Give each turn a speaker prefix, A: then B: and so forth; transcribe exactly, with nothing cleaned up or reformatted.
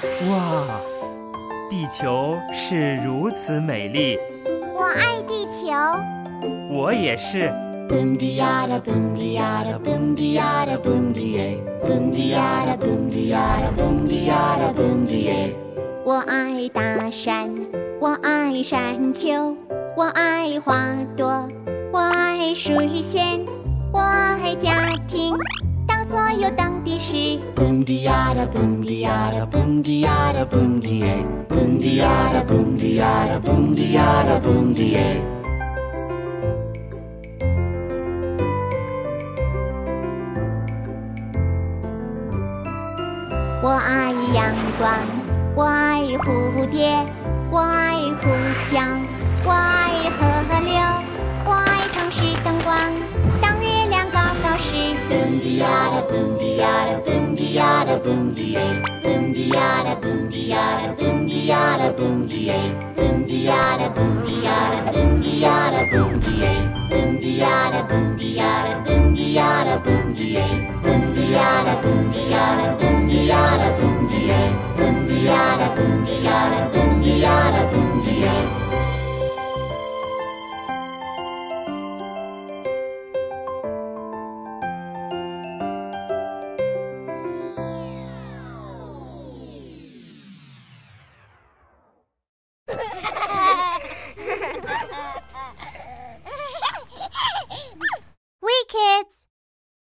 A: 哇，地球是如此美丽，
B: 我爱地球。
A: 我也是。
C: Boom diada boom diada boom diada boom die boom diada boom diada boom diada boom die。
B: 我爱大山，我爱山丘，我爱花朵，我爱水仙，我爱家庭。当所有等的事
C: Boom diada boom diada boom diada boom die boom diada boom diada boom diada boom die。
B: 我爱阳光，我爱蝴蝶，我爱呼啸，我爱河流，我爱城市灯光。当月亮高高时
C: Boom diada boom diada boom diada boom die boom diada boom diada boom diada boom die boom diada boom diada boom diada boom die boom diada boom diada boom diada boom die boom diada boom diada